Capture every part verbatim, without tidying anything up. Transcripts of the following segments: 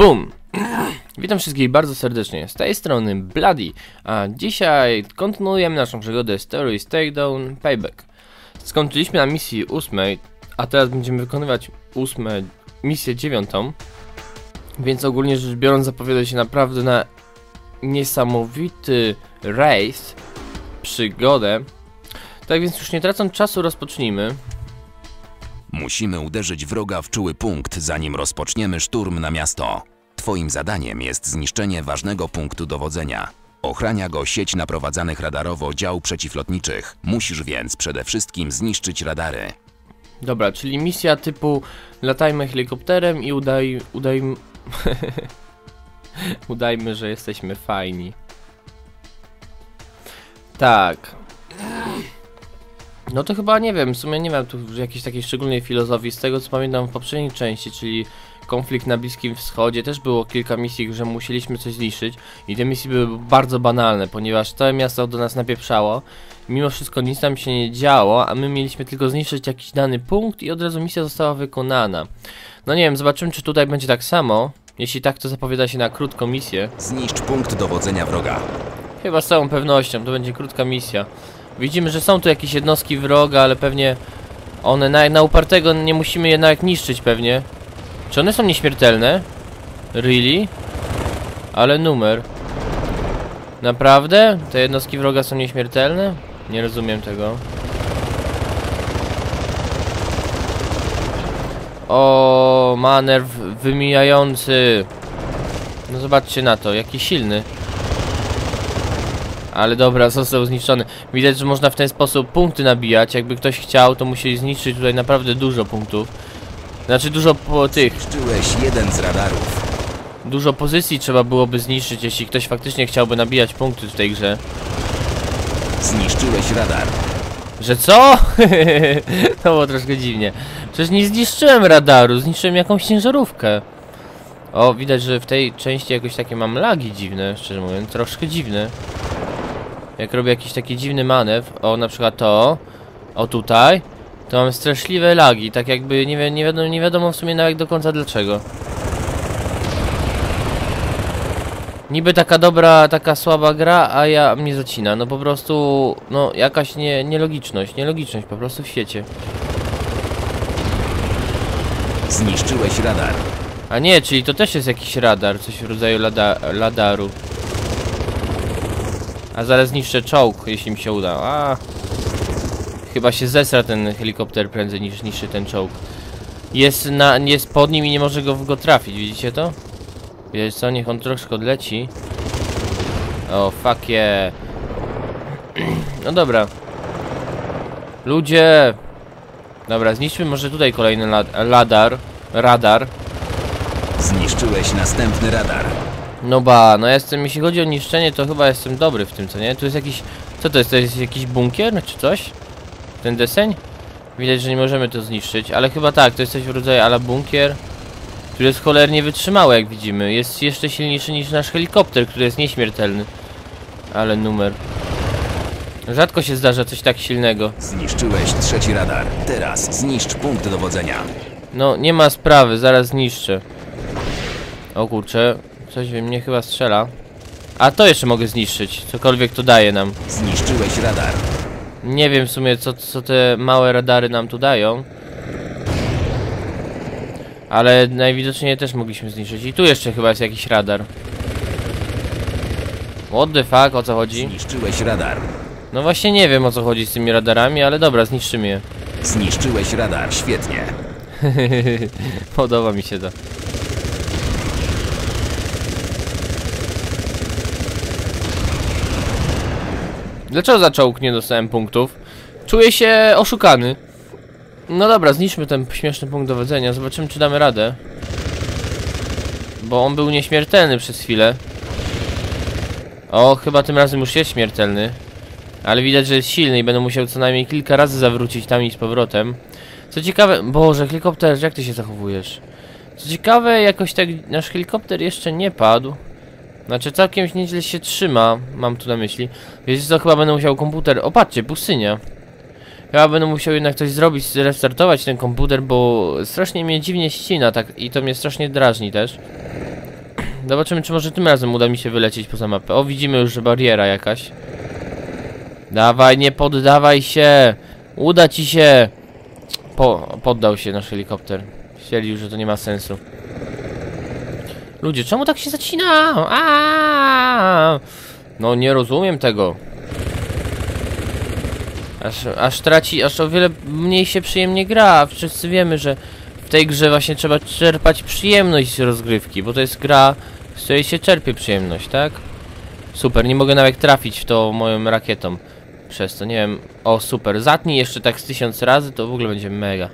Boom! Witam wszystkich bardzo serdecznie, z tej strony Bloody, a dzisiaj kontynuujemy naszą przygodę z Terrorist Takedown Payback. Skończyliśmy na misji ósmej, a teraz będziemy wykonywać ósmę, misję dziewiątą. Więc ogólnie rzecz biorąc zapowiada się naprawdę na niesamowity race, przygodę. Tak więc już nie tracąc czasu rozpocznijmy. Musimy uderzyć wroga w czuły punkt, zanim rozpoczniemy szturm na miasto. Twoim zadaniem jest zniszczenie ważnego punktu dowodzenia. Ochrania go sieć naprowadzanych radarowo dział przeciwlotniczych. Musisz więc przede wszystkim zniszczyć radary. Dobra, czyli misja typu latajmy helikopterem i udaj... udaj... udajmy, że jesteśmy fajni. Tak. No to chyba nie wiem, w sumie nie mam tu jakiejś takiej szczególnej filozofii. Z tego co pamiętam w poprzedniej części, czyli konflikt na Bliskim Wschodzie, też było kilka misji, że musieliśmy coś zniszczyć i te misje były bardzo banalne, ponieważ całe miasto do nas napieprzało. Mimo wszystko nic tam się nie działo, a my mieliśmy tylko zniszczyć jakiś dany punkt i od razu misja została wykonana. No nie wiem, zobaczymy czy tutaj będzie tak samo. Jeśli tak, to zapowiada się na krótką misję. Zniszcz punkt dowodzenia wroga. Chyba z całą pewnością, to będzie krótka misja. Widzimy, że są tu jakieś jednostki wroga, ale pewnie one na, na upartego nie musimy jednak niszczyć pewnie. Czy one są nieśmiertelne? Really? Ale numer. Naprawdę? Te jednostki wroga są nieśmiertelne? Nie rozumiem tego. O, manewr wymijający. No zobaczcie na to, jaki silny. Ale dobra, został zniszczony. Widać, że można w ten sposób punkty nabijać. Jakby ktoś chciał, to musieli zniszczyć tutaj naprawdę dużo punktów. Znaczy dużo po tych. Zniszczyłeś jeden z radarów. Dużo pozycji trzeba byłoby zniszczyć, jeśli ktoś faktycznie chciałby nabijać punkty w tej grze. Zniszczyłeś radar. Że co? To było troszkę dziwnie. Przecież nie zniszczyłem radaru, zniszczyłem jakąś ciężarówkę. O, widać, że w tej części jakoś takie mam lagi dziwne, szczerze mówiąc, troszkę dziwne. Jak robię jakiś taki dziwny manewr, o na przykład to, o tutaj, to mam straszliwe lagi, tak jakby nie, wi nie, wiadomo, nie wiadomo w sumie nawet do końca dlaczego. Niby taka dobra, taka słaba gra, a ja mnie zacina, no po prostu, no jakaś nie, nielogiczność, nielogiczność po prostu w świecie. Zniszczyłeś radar. A nie, czyli to też jest jakiś radar, coś w rodzaju lada radaru. A zaraz zniszczę czołg, jeśli mi się uda. A, chyba się zesra ten helikopter prędzej niż niszczy ten czołg. Jest, na, jest pod nim i nie może go, go trafić, widzicie to? Wiesz co, niech on troszkę odleci. O, fuck yeah. No dobra. Ludzie. Dobra, zniszczmy może tutaj kolejny lad ladar. Radar. Zniszczyłeś następny radar. No ba, no jestem, jeśli chodzi o niszczenie, to chyba jestem dobry w tym, co nie? Tu jest jakiś, co to jest, to jest jakiś bunkier, czy coś? Ten deseń? Widać, że nie możemy to zniszczyć, ale chyba tak, to jest coś w rodzaju ala bunkier, który jest cholernie wytrzymały, jak widzimy. Jest jeszcze silniejszy niż nasz helikopter, który jest nieśmiertelny. Ale numer. Rzadko się zdarza coś tak silnego. Zniszczyłeś trzeci radar. Teraz zniszcz punkt dowodzenia. No, nie ma sprawy, zaraz zniszczę. O kurczę. Coś we mnie chyba strzela. A to jeszcze mogę zniszczyć, cokolwiek to daje nam. Zniszczyłeś radar. Nie wiem w sumie co, co te małe radary nam tu dają. Ale najwidoczniej też mogliśmy zniszczyć. I tu jeszcze chyba jest jakiś radar. What the fuck, o co chodzi? Zniszczyłeś radar. No właśnie nie wiem o co chodzi z tymi radarami, ale dobra, zniszczymy je. Zniszczyłeś radar, świetnie. Podoba mi się to. Dlaczego za czołg nie dostałem punktów? Czuję się oszukany. No dobra, zniszczmy ten śmieszny punkt dowodzenia. Zobaczymy czy damy radę. Bo on był nieśmiertelny przez chwilę. O, chyba tym razem już jest śmiertelny. Ale widać, że jest silny i będę musiał co najmniej kilka razy zawrócić tam i z powrotem. Co ciekawe... Boże, helikopter, jak ty się zachowujesz? Co ciekawe, jakoś tak nasz helikopter jeszcze nie padł. Znaczy całkiem nieźle się trzyma, mam tu na myśli. Wiecie co, chyba będę musiał komputer... O patrzcie, pustynia. Chyba będę musiał jednak coś zrobić, zrestartować ten komputer, bo strasznie mnie dziwnie ścina tak i to mnie strasznie drażni też. Zobaczymy, czy może tym razem uda mi się wylecieć poza mapę. O, widzimy już, że bariera jakaś. Dawaj, nie poddawaj się! Uda ci się! Po, poddał się nasz helikopter. Stwierdził, że to nie ma sensu. Ludzie, czemu tak się zacina? Aaaa! No nie rozumiem tego. Aż, aż traci, aż o wiele mniej się przyjemnie gra. Wszyscy wiemy, że w tej grze właśnie trzeba czerpać przyjemność z rozgrywki, bo to jest gra, z której się czerpie przyjemność, tak? Super, nie mogę nawet trafić w to moją rakietą. Przez to, nie wiem. O, super, zatnij jeszcze tak z tysiąc razy, to w ogóle będzie mega.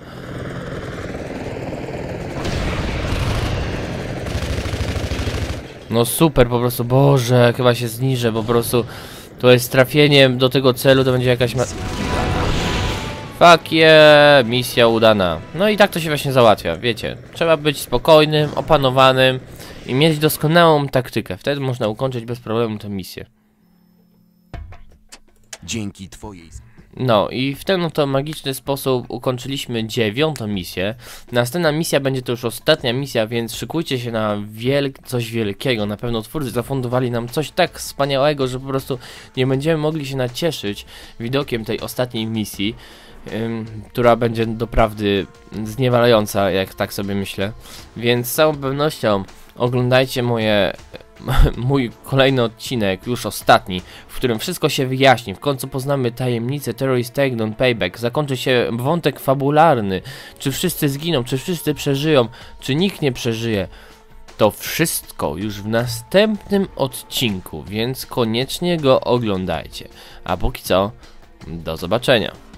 No super, po prostu, Boże, chyba się zniżę, po prostu to jest trafieniem do tego celu, to będzie jakaś ma... Fuck yeah, misja udana. No i tak to się właśnie załatwia, wiecie. Trzeba być spokojnym, opanowanym i mieć doskonałą taktykę. Wtedy można ukończyć bez problemu tę misję. Dzięki twojej... No i w ten oto magiczny sposób ukończyliśmy dziewiątą misję. Następna misja będzie to już ostatnia misja, więc szykujcie się na wiel coś wielkiego. Na pewno twórcy zafundowali nam coś tak wspaniałego, że po prostu nie będziemy mogli się nacieszyć widokiem tej ostatniej misji, ym, która będzie doprawdy zniewalająca, jak tak sobie myślę. Więc z całą pewnością oglądajcie moje... mój kolejny odcinek, już ostatni, w którym wszystko się wyjaśni. W końcu poznamy tajemnicę Terrorist Takedown Payback. Zakończy się wątek fabularny. Czy wszyscy zginą, czy wszyscy przeżyją, czy nikt nie przeżyje. To wszystko już w następnym odcinku, więc koniecznie go oglądajcie. A póki co, do zobaczenia.